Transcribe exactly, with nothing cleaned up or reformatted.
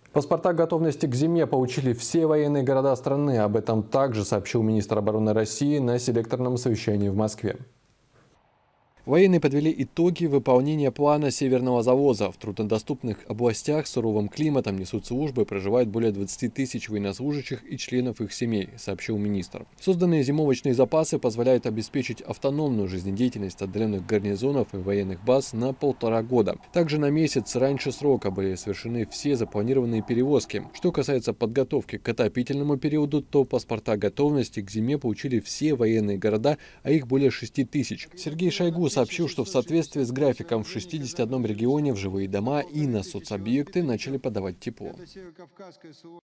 Паспорта готовности к зиме получили все военные города страны. Об этом также сообщил министр обороны России на селекторном совещании в Москве. Военные подвели итоги выполнения плана Северного завоза. В труднодоступных областях с суровым климатом несут службы, проживает более двадцати тысяч военнослужащих и членов их семей, сообщил министр. Созданные зимовочные запасы позволяют обеспечить автономную жизнедеятельность отдаленных гарнизонов и военных баз на полтора года. Также на месяц раньше срока были совершены все запланированные перевозки. Что касается подготовки к отопительному периоду, то паспорта готовности к зиме получили все военные города, а их более шести тысяч. Сергей Шойгу сообщил, что в соответствии с графиком в шестидесяти одном регионе в жилые дома и на соцобъекты начали подавать тепло.